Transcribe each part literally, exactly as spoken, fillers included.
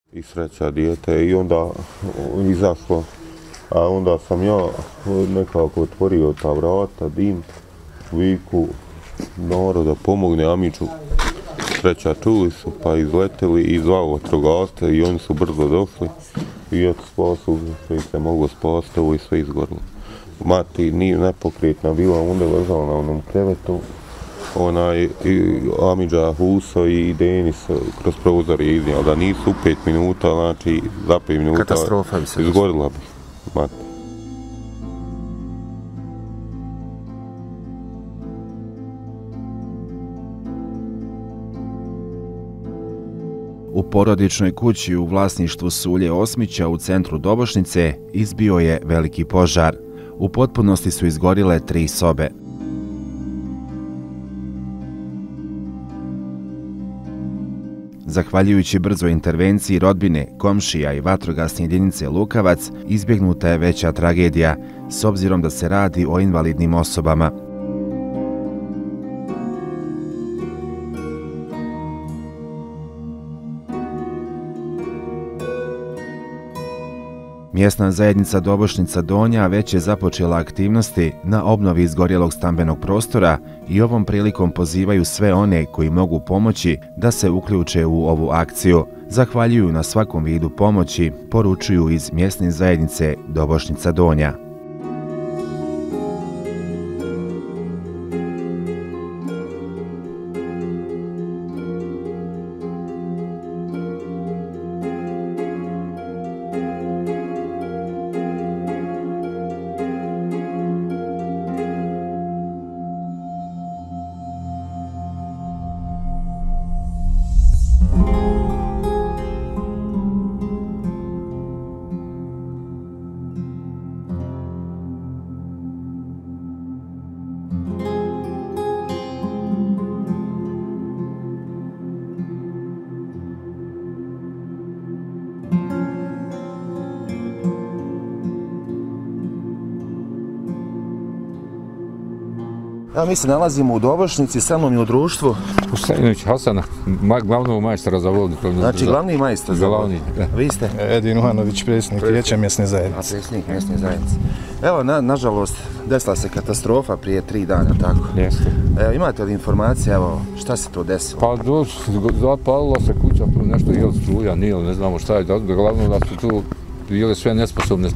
I sreća dijete i onda izašlo, a onda sam ja nekako otvorio ta vrata, dim, viku, Noro da pomogne Amiću. Sreća, čuli su, pa izleteli i zvao vatrogasce i oni su brzo došli i eto spasili sve se moglo spasiti, ovo i sve izgorilo. Mati nije nepokretna bila, onda je ležala na onom krevetu, onaj Amidža Huso i Denis kroz prozor je iznijel, da nisu u pet minuta, znači za pet minuta katastrofa bi se izgorila bi Mati. U porodičnoj kući u vlasništvu Sulje Osmića u centru Dobošnice izbio je veliki požar. U potpunosti su izgorile tri sobe. Zahvaljujući brzoj intervenciji rodbine, komšija i vatrogasne jedinice Lukavac, izbjegnuta je veća tragedija, s obzirom da se radi o invalidnim osobama. Mjesna zajednica Dobošnica Donja već je započela aktivnosti na obnovi izgorjelog stambenog prostora i ovom prilikom pozivaju sve one koji mogu pomoći da se uključe u ovu akciju. Zahvaljuju na svakom vidu pomoći, poručuju iz mjesne zajednice Dobošnica Donja. Ja mi se nalazimo u Dobošnici, sa mnom i u društvu. Husajnović Hasana, glavnog majstora za vodu. Znači glavni majstor za vodu. Vi ste? Edin Uhanović, predsjednik Vijeća mjesne zajednice. Predsjednik mjesne zajednice. Evo, na, nažalost, desila se katastrofa prije tri dana, tako? Jeste. Evo, imate li informacije, evo, šta se to desilo? Pa do, zapalila se kuća, nešto je struja, nije, ne znamo šta je. Da, glavno da su tu bile sve nesposobne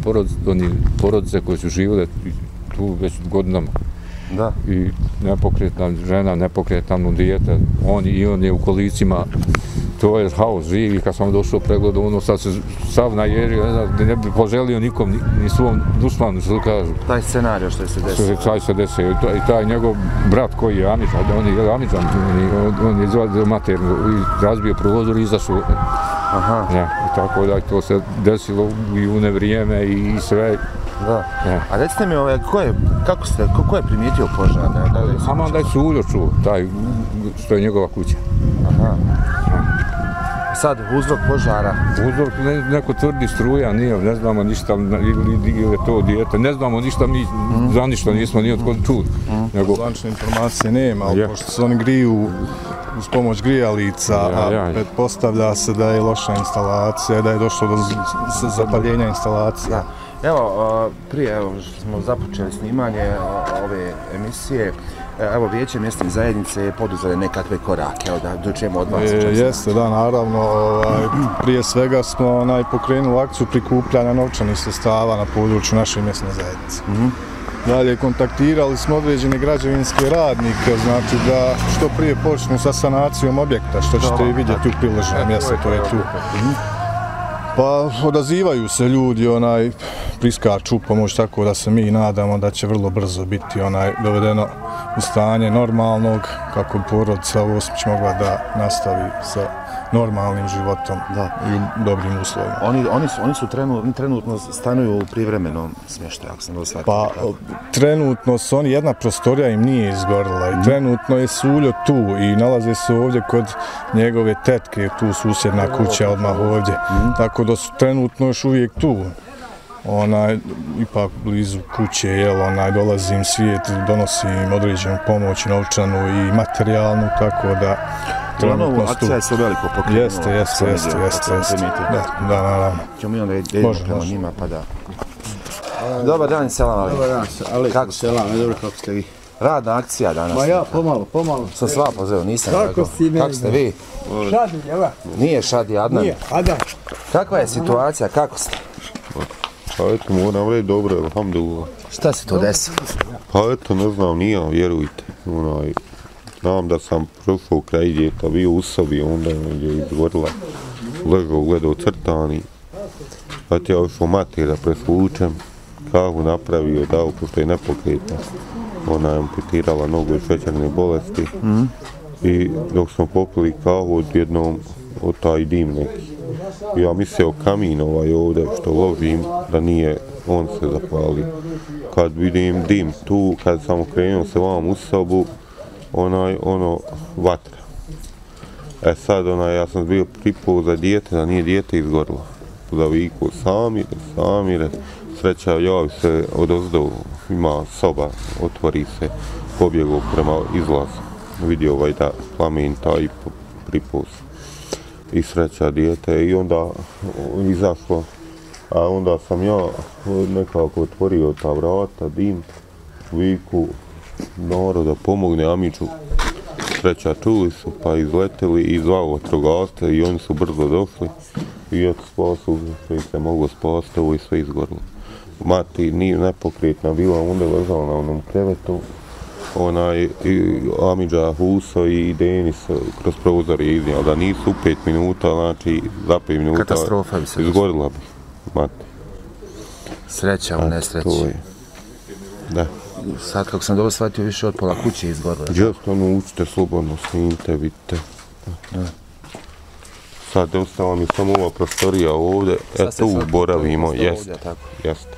porodice koje su živjele tu već godinama. Da. I nepokretna žena, nepokretna mu dijete, on i on je u kolicima, to je haos, živi, kad sam došao pregledu, ono sad se sav najerio, ne znam, ne bi poželio nikom, ni, ni svom dušmanu, što kažu. Taj scenario što je se desio. Taj se desio, i taj, taj njegov brat koji je Amidžan, on je Amidžan, on, on je izvadio maternu i razbio prozor i izašao. Aha. Ja, i tako da to se desilo i u nevrijeme i sve. Da. Ja. A recite mi, ove, ko je, kako ste, ko, ko je primijetio požar? Ne? Da li Ama da je Suljo čuo, taj što je njegova kuća. Aha. Ja. Sad, uzrok požara? Uzrok, ne, neko tvrdi struja, nije, ne znamo ništa, ili je to dijete, ne znamo ništa, mi mm. za ništa nismo ni odkod čuli. Mm. Nego... Zvančne informacije nema, ali ja. Pošto se oni griju uz pomoć grijalica, ja, ja, ja. a pretpostavlja se da je loša instalacija, da je došlo do zapaljenja instalacije. Ja. Evo, prije evo, smo započeli snimanje ove emisije, evo Vijeće mjesne zajednice je poduzele nekakve korake, evo da dođemo od vas. E, jeste, da, naravno, ovaj, prije svega smo onaj, pokrenuli akciju prikupljanja novčanih sredstava na području naše mjesne zajednice. Mm-hmm. Dalje, kontaktirali smo određene građevinske radnike, znači da što prije počnu sa sanacijom objekta, što ćete i vidjeti u priloženom mjestu, to je tu. Mm-hmm. Pa odazivaju se ljudi, onaj priskaču pomoć, tako da se mi nadamo da će vrlo brzo biti onaj dovedeno u stanje normalnog, kako bi porodica Osmić mogla da nastavi sa normalnim životom da. I dobrim uslovima. Oni, oni su, oni su trenutno, trenutno stanuju u privremenom smještaju, ako sam da shvatio. Pa trenutno su oni, jedna prostorija im nije izgorila i mm. trenutno je Suljo tu i nalaze se ovdje kod njegove tetke, tu susjedna kuća odmah ovdje. Mm. Tako da su trenutno još uvijek tu. Onaj, ipak blizu kuće, jel, onaj, dolazi im svijet, donosi im određenu pomoć, novčanu i materijalnu, tako da trenutno tu. Akcija je sve veliko pokrenuo. Jeste, jeste, jeste, jeste, jeste. Da, da, naravno. Ćemo mi onda idemo prema njima, pa da... Dobar dan, selam Ali. Dobar dan, Ali. Kako selam, ne dobro, kako ste vi? Radna akcija danas. Ma ja, pomalo, pomalo. Sam sva pozeo, nisam Kako rekao. si meni? Kako ste vi? Šadi, jeva? Nije Šadi, Adnan. Nije, Adnan. Kakva je situacija, kako ste? Pa eto, moram reći dobro, alhamdulillah. Šta se to desilo? Pa eto, ne znam, nije, vjerujte. Onaj, znam da sam prošao kraj djeta, bio u sobi, onda je izgorila. Ležao, gledao crtani. Pa ti ja ušao mati da presvučem. Kahu napravio, dao, pošto je nepokretna. Ona je amputirala nogu od šećerne bolesti. Mm. I dok smo popili kahu, odjednom od taj dim neki. Ja mislio kamin ovaj ovdje što ložim, da nije on se zapali. Kad vidim dim tu, kad sam okrenuo se vam u sobu, onaj, ono, vatra. E sad, onaj, ja sam bio pripao za dijete, da nije dijete izgorilo. Da viku, Samire, Samire, sreća, javi se odozdo, ima soba, otvori se, pobjegao prema izlazu. Vidio ovaj da plamen taj pripao se. I sreća dijete i onda izašlo, a onda sam ja nekako otvorio ta vrata, dim, viku, narod da pomogne Amiću. Sreća čuli su, pa izleteli i zvao vatrogasce i oni su brzo došli i eto spasu što ih se moglo spasiti, ovo i sve izgorilo. Mati nije nepokretna, bila onda ležala na onom krevetu, onaj, Amidža Huso i Denis kroz prozor je iznijel, da nisu u pet minuta, znači za pet minuta katastrofa bi se izgorila bi, mati. Sreća u nesreći. Da. Sad kako sam dobro shvatio, više od pola kuće izgorila. Just ono, učite slobodno, snimite, vidite. Da. Sad ostala mi samo ova prostorija ovdje, e tu boravimo, jeste, jeste.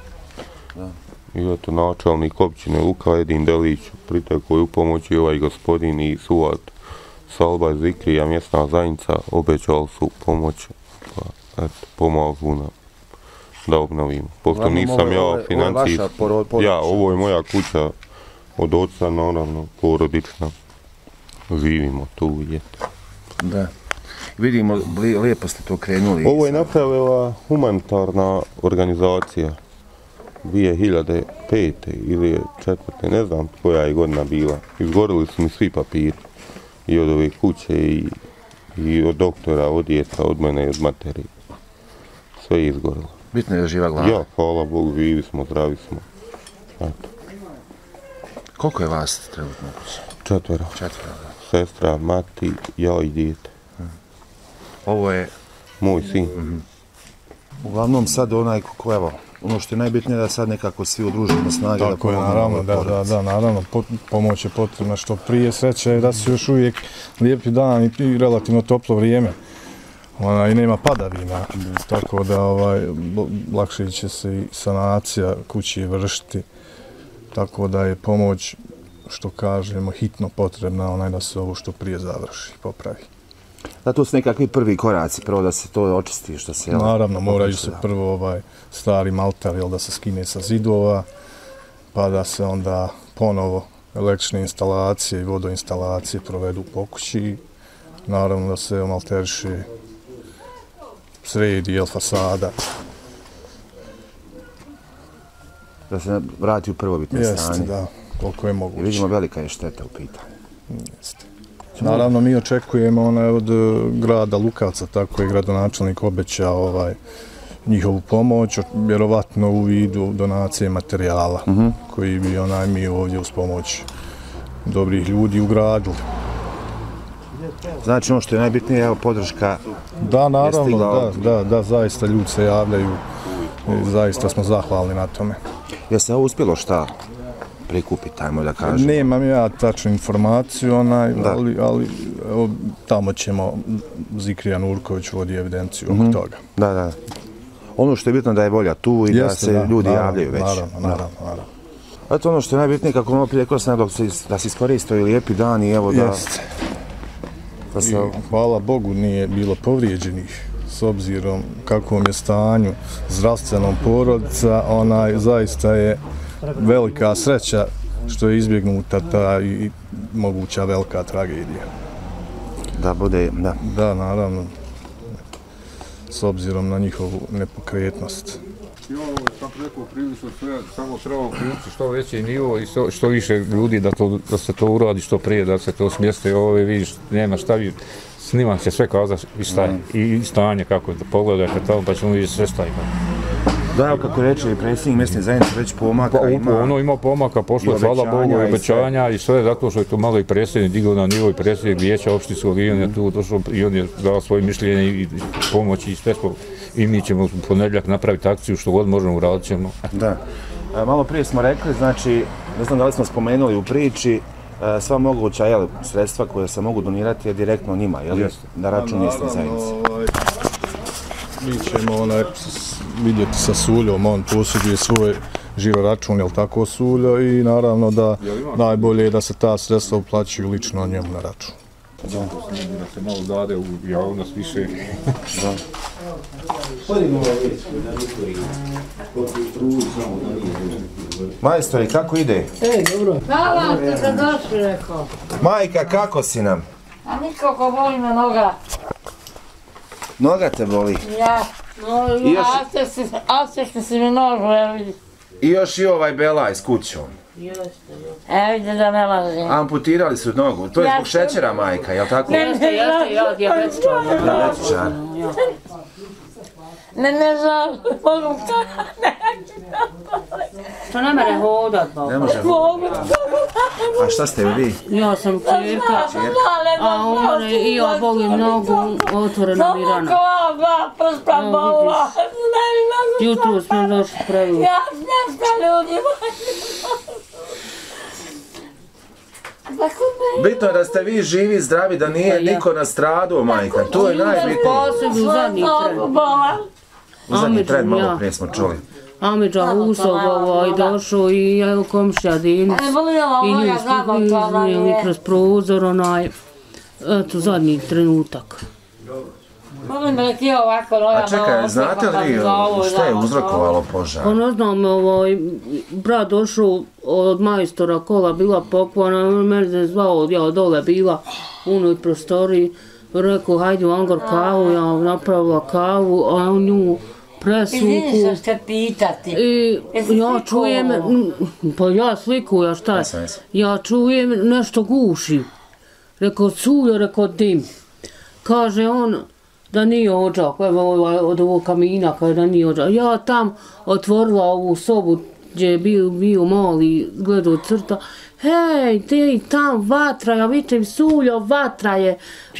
I eto, načelnik općine Luka Edin Delić, pritekao je u pomoći ovaj gospodin i suvat Salba Zikrija, mjesna zajednica, obećali su pomoć, pa eto, pomažu nam da obnovimo. Pošto nisam ja financijski, ja, ovo je moja kuća od oca, naravno, porodična, živimo tu, eto. Da. Vidimo, lijepo ste to krenuli. Ovo je napravila humanitarna organizacija. dvije hiljade pete ili četvrte, ne znam koja je godina bila. Izgorili su mi svi papiri. I od ove kuće, i, i od doktora, od djeca, od mene i od materije. Sve je izgorilo. Bitno je da živa glava. Ja, hvala Bogu, živi smo, zdravi smo. Eto. Koliko je vas trenutno? Četvero. Četvero, da. Sestra, mati, ja i dijete. Ovo je... Moj sin. Mm-hmm. Uglavnom sad onaj, kako evo, ono što je najbitnije da sad nekako svi udružimo snage. Tako je, naravno, da, da, da, naravno, pomoć je potrebna što prije. Sreća je da su još uvijek lijepi dan i relativno toplo vrijeme. Ona, i nema padavina, tako da ovaj, lakše će se i sanacija kući vršiti. Tako da je pomoć, što kažemo, hitno potrebna, onaj da se ovo što prije završi, popravi. Da, to su nekakvi prvi koraci, prvo da se to očisti, što se... Naravno, moraju se prvo ovaj stari maltar, jel, da se skine sa zidova, pa da se onda ponovo električne instalacije i vodoinstalacije provedu po kući. Naravno da se malteriše, sredi, jel, fasada. Da se vrati u prvobitne stanje. Jeste, da, koliko je moguće. I vidimo, velika je šteta u pitanju. Jeste. Naravno, mi očekujemo onaj od grada Lukavca, tako je gradonačelnik obećao ovaj, njihovu pomoć, vjerovatno u vidu donacije materijala, mm-hmm. koji bi onaj mi ovdje uz pomoć dobrih ljudi ugradili. Znači ono što je najbitnije je podrška. Da, naravno, da, da, da, zaista ljudi se javljaju i zaista smo zahvalni na tome. Je se ovo uspjelo šta prikupiti, ajmo da kažem? Nemam ja tačnu informaciju, onaj, ali, ali evo, tamo ćemo, Zikrija Nurković vodi evidenciju mm-hmm. oko toga. Da, da. Ono što je bitno da je volja tu i Jeste, da se da, ljudi naravno, javljaju već. Naravno, naravno, naravno. Eto ono što je najbitnije, kako malo prije rekao sam, dok se, da se iskoriste ovi lijepi dan i evo da... Jeste. Da se... I, hvala Bogu nije bilo povrijeđenih s obzirom kakvom je stanju zdravstvenom porodica, onaj zaista je velika sreća što je izbjegnuta ta i moguća velika tragedija. da bude, da. Da, naravno, s obzirom na njihovu nepokretnost. I ovo, kako rekao, prilično sve, samo treba uključiti što veći nivo i što, što više ljudi da, to, da se to uradi što prije, da se to smjeste. Ovo vidiš, nema šta vi, snimam će sve kazati i, mm. i stanje kako da pogledajte tamo pa ćemo vidjeti sve šta ima. Da, evo kako reče i predsjednik mjesne zajednice već pomaka pa, ima. Ono ima pomaka, pošlo je hvala Bogu i obećanja i sve, zato što je to malo i predsjednik digao na nivo i predsjednik vijeća opštinskog i on je tu došao i on je dao svoje mišljenje i pomoći i sve smo. I mi ćemo u ponedjeljak napraviti akciju, što god možemo uradit ćemo. Da. E, malo prije smo rekli, znači, ne znam da li smo spomenuli u priči, e, sva moguća jel, sredstva koje se mogu donirati je direktno njima, jel? Yes. Na račun mjesne zajednice. Ovaj, mi ćemo onaj, vidjeti sa Suljom, on posjeduje svoj žiro račun, jel tako Suljo, i naravno da najbolje je da se ta sredstva uplaćuju lično njemu na račun. Da se malo dade u javnost više. Da. Majstori, kako ide? Ej, dobro. Hvala ste se došli, rekao. Majka, kako si nam? A nikako boli me noga. Noga te boli? Ja. No, još... A ste si mi nožu, evo vidi. I još i ovaj belaj s kućom. Evo vidi da ne lažem. Amputirali su nogu, to je zbog šećera, majka, jel tako? Jeste, jeste, ja dijabetičar. Dijabetičar. Ne, ne žal, mogu to, ne. Što ne mere hodat, baba. Ne može hodat. A šta ste vi? Ja sam čirka, a umre i ja volim nogu, otvorena mi rana. Jutro smo došli previjem. Ja znam šta ljudi Bitno je da ste vi živi, zdravi, da nije niko nastradao, majka. To je najbitnije. Posebno u zadnji tren. U zadnji tren, malo prije smo čuli. Amidža Husov ovaj došao i evo komšija Dinic i nju iznijeli kroz prozor onaj, eto zadnji trenutak. A čekaj, znate li vi šta je uzrokovalo požar? Pa ne znam, ovaj, brat došao od majstora, kola bila pokvana, mene je zvao, ja dole bila u onoj prostoriji, rekao hajde u Angor kavu, ja napravila kavu, a on nju presvuku. Izvini što ste pitati. I ja čujem, pa ja sliku, ja šta je, ja čujem nešto guši. Rekao Suljo, rekao dim. Kaže on da nije ođak, evo od ovog kamina, kaže da nije ođak. Ja tam otvorila ovu sobu gdje je bio, bio mali, gledao crta. Hej, ti tam vatra, ja vičem Suljo, vatra je,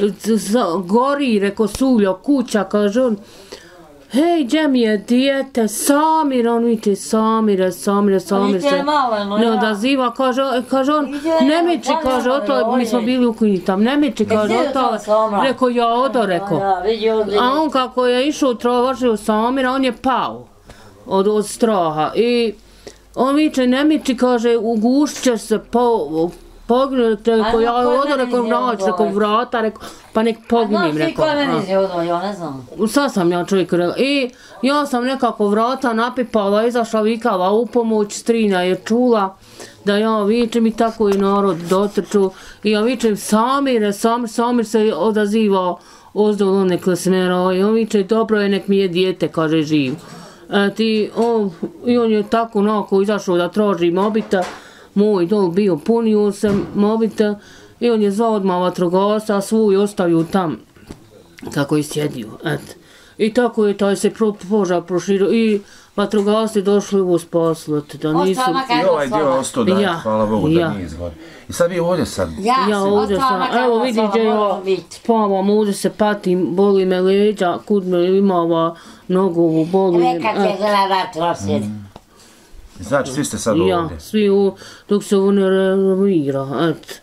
gori, rekao Suljo, kuća, kaže on. Hej, gdje mi je dijete, Samir, on viče, Samire, Samire, Samire se ne odaziva, kaže, kaže on, ne miči, kaže, oto, mi smo bili u kući tam, ne miči, kaže, oto, rekao, ja odo, rekao. A on kako je išao trovažio Samira, on je pao od, od straha i on viče, ne miči, kaže, ugušće se po... Poginuti, rekao, ja odo, rekao, naći, rekao, vrata, rekao, pa nek poginim, rekao. A znaš ti ko meni se odvoj, ja ne znam. Sad sam ja čovjek rekao, i ja sam nekako vrata napipala, izašla, vikala u pomoć, strina je čula da ja vičem i tako i narod dotrču. I ja vičem, Samire, Samir, Samir se odazivao ozdol one klesmera i on viče, dobro je, nek mi je dijete, kaže, živ. I on, i on je tako onako izašao da traži mobita. Moj dol bio, punio sam mobitel i on je zvao odmah vatrogasca, a svoj ostavio tam kako je sjedio. Et. I tako je taj se požar proširio i vatrogasci došli u spaslo. I ovaj dio ostao da, ja, hvala Bogu, da ja. Nije izgore. I sad vi ovdje sad? Ja, ja ovdje sam, evo vidi gdje ja spavam, ovdje se patim, boli me leđa, kud me imava nogu, boli me. Neka će gledat osjeti. Znači, svi ste sad ovdje? Ja, svi u, dok se ovo ne renovira, et.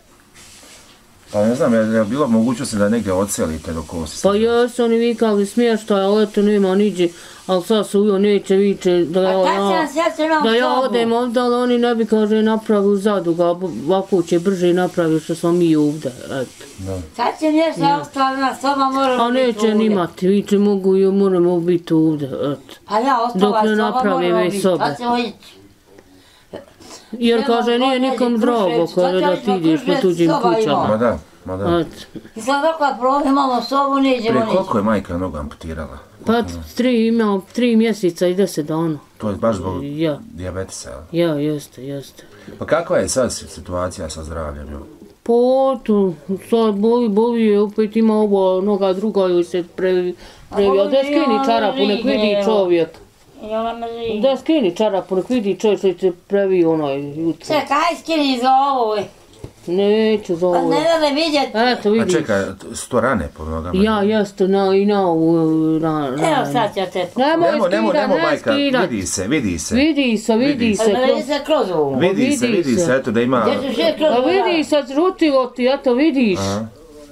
Pa ne znam, je li bilo mogućnosti da negdje odselite dok ovo se... Pa jesu oni vikali smještaj, ali eto nema niđe, ali sad se ujo neće viče da ja, da ja odem ovdje, ali oni ne bi, kaže, napravili zaduga, ovako će brže napraviti što smo mi ovdje, eto. Sad će nešto ostalo na soba, moramo biti ovdje. A neće nimati, viče mogu i moramo biti ovdje, eto. Pa ja ostala soba, moramo biti, sad ćemo ići. Jer kaže nije nikom drago kada da ti ideš po tuđim kućama. Ma da. I sad dok prvo imamo sobu, neđemo Prije niđe. koliko je majka nogu amputirala? Pa tri, imao tri mjeseca i deset dana. To je baš zbog Ja. dijabetesa, jel? Ja, jeste, jeste. Pa kakva je sad situacija sa zdravljem? Pa tu, sad boli, boli je, opet ima ovo, noga druga joj se previ, previ, a da skini čarapu, nek vidi čovjek. I ona me živi. Da skini čarapu, nek vidi čovjek što se previ onaj jutro. Čekaj, skini za ovo. Neću za Pa ovo. ne da ne vidjeti. Eto, A vidiš. čekaj, su to rane po nogama? Ja, jeste, na, i na ovu ranu. Evo sad ću te... Nemoj Nemo, nemo, skidat, nemo, ne majka, skidat. vidi se, vidi se. Vidi se, vidi Vidi se. Pa ne vidi kroz- se kroz ovo. Vidi se, vidi vidi se. se, eto da ima... Gdje ćeš je kroz Pa ovo? vidi se, zrutilo ti, eto vidiš. Aha.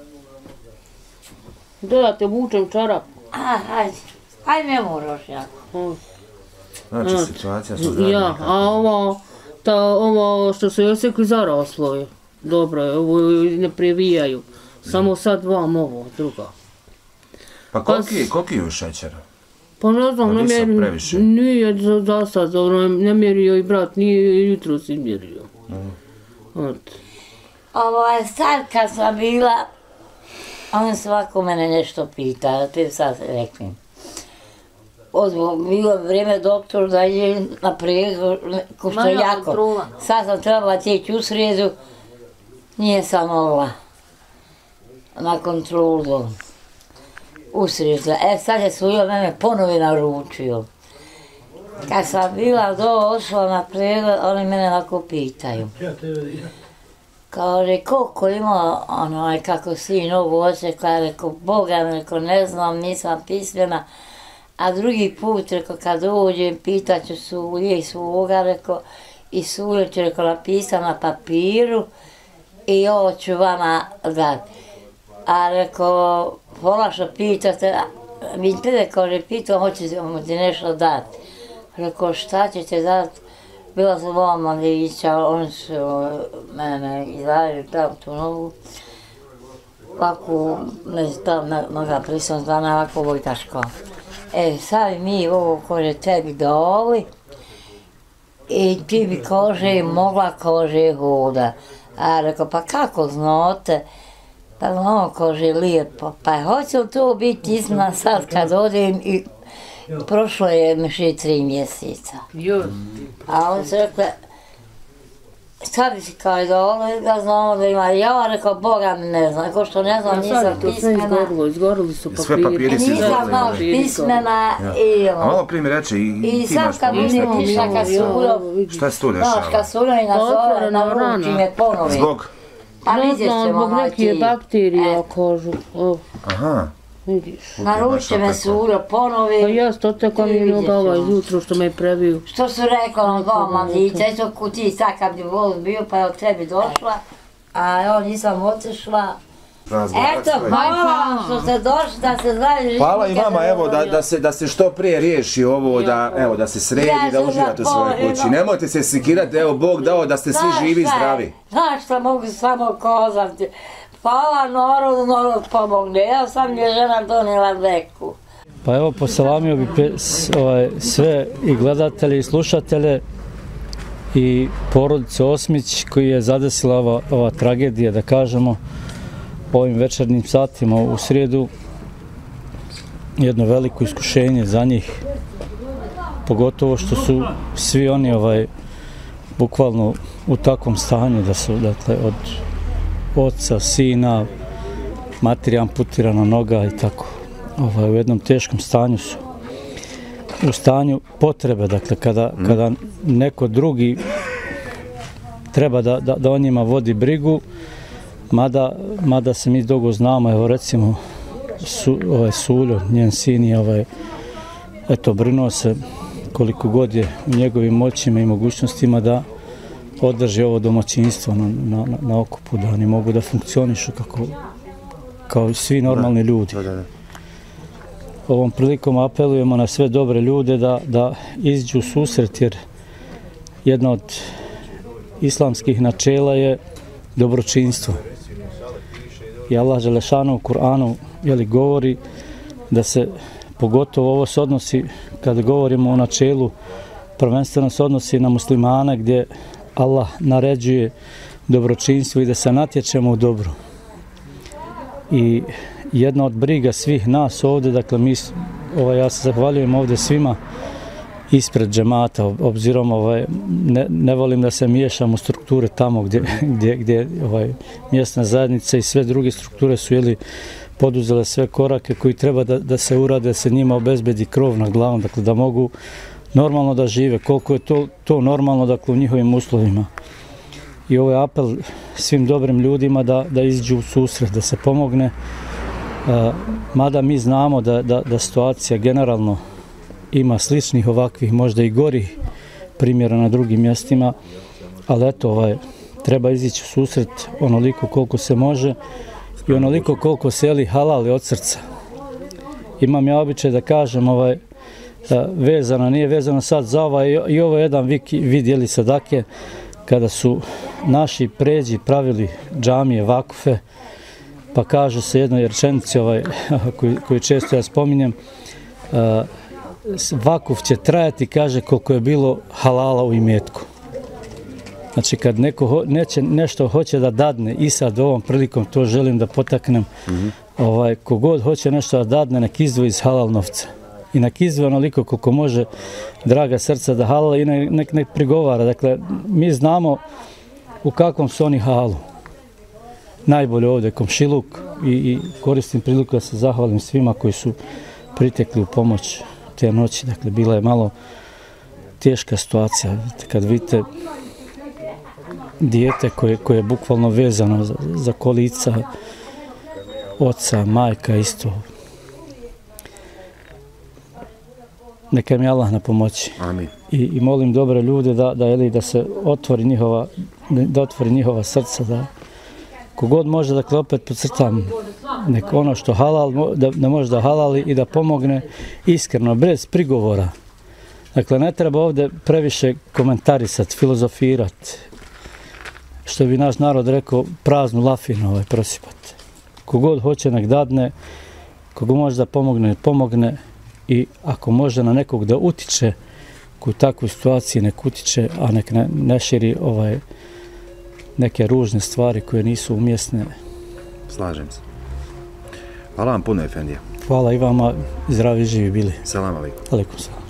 Da te vučem čarap. A, hajde. Hajde ne moraš ja. Znači, situacija su zdravljem. Ja, a ovo, ta, ovo što su osekli zaraslo je. Dobro je, ovo ne previjaju. Samo sad vam ovo, druga. Pa koliki je, koliki je šećer? Pa ne znam, Pa ne visok mjerim, previše. nije za, za sad, ono, ne mjerio i brat, nije jutro si mjerio. Eto. Ovaj, sad kad sam bila, on svako mene nešto pita, te sad rekli. Ozbo, bilo je vrijeme doktor da ide na pregled, ko što je jako. Sad sam trebala teći u srijedu, nije sam mogla na kontrolu u srijedu. E sad je Suljo mene ponovi naručio. Kad sam bila došla na pregled, oni mene onako pitaju. Kaže, koliko ima, ono, kako si nogu osekla, rekao, Boga mi, rekao, ne znam, nisam pismena. A drugi put, rekao, kad dođem, pitaću Sulje i svoga, rekao, i Sulje ću, rekao, napisam na papiru i ovo ću vama dati. A rekao, pola što pitate, mi te, kaže, pitam, hoćete ti nešto dati. Rekao, šta ćete dati? Bila sam ova mladića, oni su mene izgledali tam tu nogu. Ovako, ne znam, tam noga prisam zvana, ovako vojtaško. E, sad mi ovo, kaže, tebi dali i ti bi, kaže, mogla, kaže, hoda. A rekao, pa kako znate? Pa ono, kaže, lijepo. Pa hoće li to biti istina sad kad odem i prošlo je miši tri mjeseca. A on se rekla, šta bi si kao dole, da znamo da ima. Ja rekao, Boga mi ne znam, ako što ne znam, nisam pismena. Izgorilo, izgorili su papiri. Sve papiri si Nisam izgorili. malo pismena i A ono. malo prije mi reče i, i I ti sad imaš kad problem. budem išla kad Suljo, Šta se tu znaš, dešava? kad Suljo i nas ove Otvorena naruči rana. me ponovi. Zbog? Pa Ne vidjet znam, ćemo zbog neke naći. bakterije, kažu. O, Aha. vidiš. Naruče me Suljo ponovi. Pa jeste, oteka mi je Vidjet noga ovaj ćemo. jutro što me je previo. Što su rekla on dva mladića, eto ku ti sad kad bi voz bio pa je od tebi došla, a evo nisam otišla. Eto, hvala što ste došli da se znali. Hvala i vama, evo, da, da, se, da se što prije riješi ovo, da, evo, da se sredi, Ja da se uživate u svojoj zaboravim. kući. Nemojte se sikirati, evo, Bog dao da ste svi živi i zdravi. Znaš šta mogu samo kozati. Hvala narodu, narod pomogne. Ja sam je žena donijela deku. Pa evo, poselamio bi pe, s, ovaj, sve i gledatelje i slušatelje i porodice Osmić koji je zadesila ova, ova tragedija, da kažemo, ovim večernjim satima u srijedu. Jedno veliko iskušenje za njih, pogotovo što su svi oni ovaj, bukvalno u takvom stanju da su, dakle, od oca, sina, materija amputirana noga i tako. Ovaj, u jednom teškom stanju su. U stanju potrebe, dakle, kada, mm. kada neko drugi treba da, da, da o njima vodi brigu, mada, mada se mi dugo znamo, evo recimo, su, ovaj, Suljo, njen sin je, ovaj, eto, brinuo se koliko god je u njegovim moćima i mogućnostima da održi ovo domaćinstvo na, na, na okupu, da oni mogu da funkcionišu kako, kao svi normalni ljudi. Da, da, da. Ovom prilikom apelujemo na sve dobre ljude da, da izađu u susret, jer jedna od islamskih načela je dobročinstvo. I Allah Želešanu u Kur'anu jeli, govori da se, pogotovo ovo se odnosi, kada govorimo o načelu, prvenstveno se odnosi na muslimane gdje Allah naređuje dobročinstvo i da se natječemo u dobru. i jedna od briga svih nas ovdje, dakle mi, ovaj, ja se zahvaljujem ovdje svima ispred džemata, obzirom ovaj, ne, ne volim da se miješam u strukture tamo gdje, gdje, gdje ovaj, mjesna zajednica i sve druge strukture su jeli, poduzele sve korake koji treba da, da se urade, da se njima obezbedi krov nad glavom, dakle da mogu normalno da žive, koliko je to, to normalno dakle, u njihovim uslovima. I ovo je apel svim dobrim ljudima da, da iziđu u susret, da se pomogne, uh, mada mi znamo da, da, da situacija generalno ima sličnih ovakvih, možda i gorih primjera na drugim mjestima, ali eto, ovaj, treba izići u susret onoliko koliko se može i onoliko koliko se jeli halali od srca. Imam ja običaj da kažem, ovaj, vezano, nije vezano sad za ovaj, i ovo je jedan vid jeli sadake, kada su naši pređi pravili džamije, vakufe, pa kaže se jednoj rečenici ovaj, koju, koju često ja spominjem, uh, vakuf će trajati, kaže, koliko je bilo halala u imetku. Znači, kad neko ho, neće, nešto hoće da dadne, i sad ovom prilikom to želim da potaknem, mm-hmm. ovaj, kogod hoće nešto da dadne, nek izdvoji iz halal novca. I nek izdvoji onoliko koliko može, draga srca, da halala i nek, nek, nek prigovara. Dakle, mi znamo u kakvom su oni halu. Najbolje ovdje komšiluk i, i koristim priliku da se zahvalim svima koji su pritekli u pomoć te noći. Dakle, bila je malo teška situacija. Kad vidite dijete koje, koje je bukvalno vezano za, za kolica, oca, majka isto. Neka mi Allah na pomoći. Amin. I, i molim dobre ljude da, da, jeli, da se otvori njihova, da otvori njihova srca, da kogod može, dakle, opet podcrtam, nek ono što halal, da, da može da halali i da pomogne iskreno, bez prigovora. Dakle, ne treba ovdje previše komentarisati, filozofirati, što bi naš narod rekao, praznu lafinu ovaj, prosipati. Kogod hoće, nek dadne, kogod može da pomogne, pomogne i ako može na nekog da utiče u takvoj situaciji, nek utiče, a nek ne, ne širi ovaj, neke ružne stvari koje nisu umjesne. Slažem se. Hvala vam puno, Efendija. Hvala i vama, zdravi živi bili. Salam alaikum. Alaikum salam.